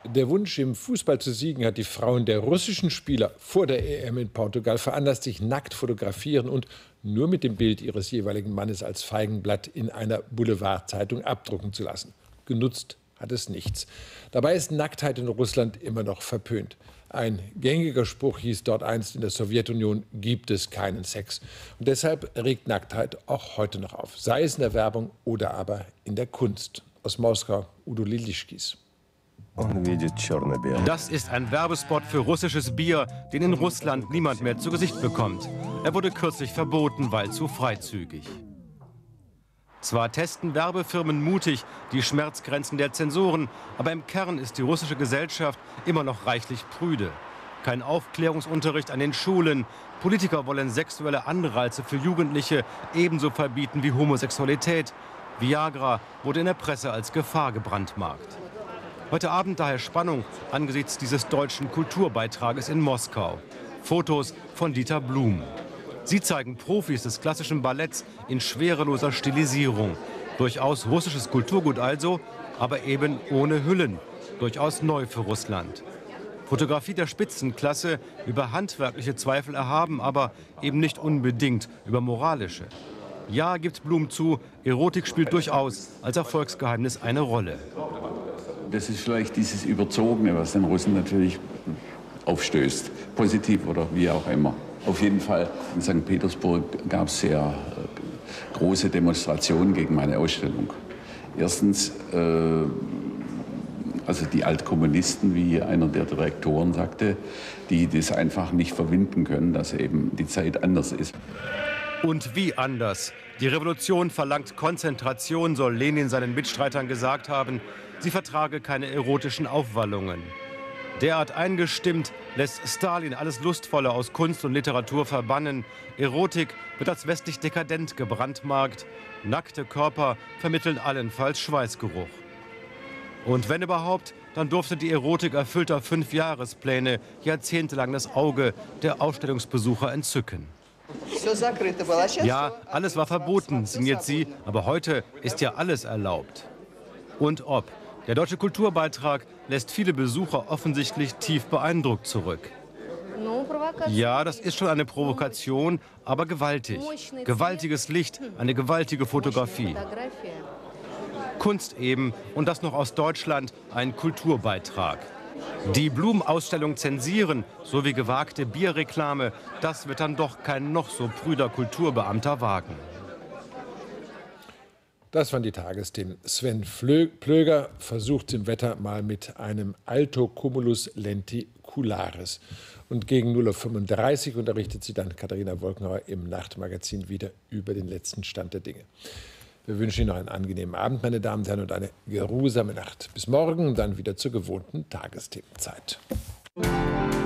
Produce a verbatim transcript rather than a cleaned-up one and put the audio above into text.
Der Wunsch, im Fußball zu siegen, hat die Frauen der russischen Spieler vor der E M in Portugal veranlasst, sich nackt fotografieren und nur mit dem Bild ihres jeweiligen Mannes als Feigenblatt in einer Boulevardzeitung abdrucken zu lassen. Genutzt hat es nichts. Dabei ist Nacktheit in Russland immer noch verpönt. Ein gängiger Spruch hieß dort einst: In der Sowjetunion gibt es keinen Sex. Und deshalb regt Nacktheit auch heute noch auf, sei es in der Werbung oder aber in der Kunst. Aus Moskau, Udo Lilischkis. Das ist ein Werbespot für russisches Bier, den in Russland niemand mehr zu Gesicht bekommt. Er wurde kürzlich verboten, weil zu freizügig. Zwar testen Werbefirmen mutig die Schmerzgrenzen der Zensoren, aber im Kern ist die russische Gesellschaft immer noch reichlich prüde. Kein Aufklärungsunterricht an den Schulen. Politiker wollen sexuelle Anreize für Jugendliche ebenso verbieten wie Homosexualität. Viagra wurde in der Presse als Gefahr gebrandmarkt. Heute Abend daher Spannung angesichts dieses deutschen Kulturbeitrages in Moskau. Fotos von Dieter Blum. Sie zeigen Profis des klassischen Balletts in schwereloser Stilisierung. Durchaus russisches Kulturgut also, aber eben ohne Hüllen. Durchaus neu für Russland. Fotografie der Spitzenklasse, über handwerkliche Zweifel erhaben, aber eben nicht unbedingt über moralische. Ja, gibt Blum zu, Erotik spielt durchaus als Erfolgsgeheimnis eine Rolle. Das ist vielleicht dieses Überzogene, was den Russen natürlich aufstößt. Positiv oder wie auch immer. Auf jeden Fall in Sankt Petersburg gab es sehr äh, große Demonstrationen gegen meine Ausstellung. Erstens, äh, also die Altkommunisten, wie einer der Direktoren sagte, die das einfach nicht verwinden können, dass eben die Zeit anders ist. Und wie anders? Die Revolution verlangt Konzentration, soll Lenin seinen Mitstreitern gesagt haben. Sie vertrage keine erotischen Aufwallungen. Derart eingestimmt lässt Stalin alles Lustvolle aus Kunst und Literatur verbannen. Erotik wird als westlich dekadent gebrandmarkt. Nackte Körper vermitteln allenfalls Schweißgeruch. Und wenn überhaupt, dann durfte die Erotik erfüllter Fünfjahrespläne jahrzehntelang das Auge der Ausstellungsbesucher entzücken. Ja, alles war verboten, sinniert sie, aber heute ist ja alles erlaubt. Und ob. Der deutsche Kulturbeitrag lässt viele Besucher offensichtlich tief beeindruckt zurück. Ja, das ist schon eine Provokation, aber gewaltig. Gewaltiges Licht, eine gewaltige Fotografie. Kunst eben, und das noch aus Deutschland, ein Kulturbeitrag. Die Blum-Ausstellung zensieren, sowie gewagte Bierreklame, das wird dann doch kein noch so prüder Kulturbeamter wagen. Das waren die Tagesthemen. Sven Plöger versucht im Wetter mal mit einem Altocumulus lenticularis. Und gegen null Uhr fünfunddreißig unterrichtet sie dann Katharina Wolkenhauer im Nachtmagazin wieder über den letzten Stand der Dinge. Wir wünschen Ihnen noch einen angenehmen Abend, meine Damen und Herren, und eine geruhsame Nacht. Bis morgen, dann wieder zur gewohnten Tagesthemenzeit.